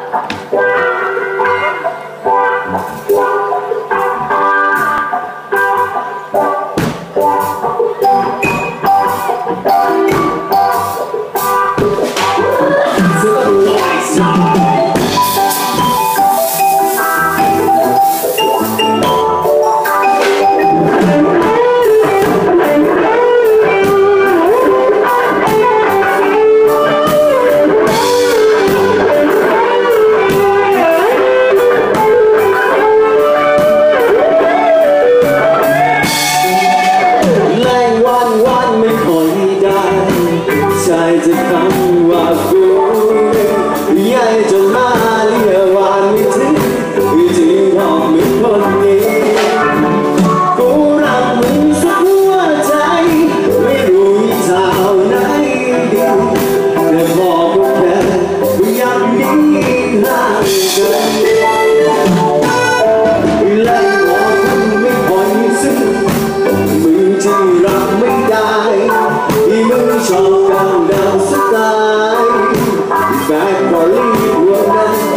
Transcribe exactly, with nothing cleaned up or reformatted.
จะคำว่ากูใหญ่จนมาเรียกว่าไม่ถึงที่บอกมึงคนนี้กูรักมึงสุดหัวใจไม่รู้เท่าไหนดีแต่บอกกูแค่อยากหนีห่างกันและบอกมึงไม่ค่อยซึ้งมึงที่รักไม่ได้ที่มึงชอบกันดาวสไตล์แบดบอลลี่พวกนั้น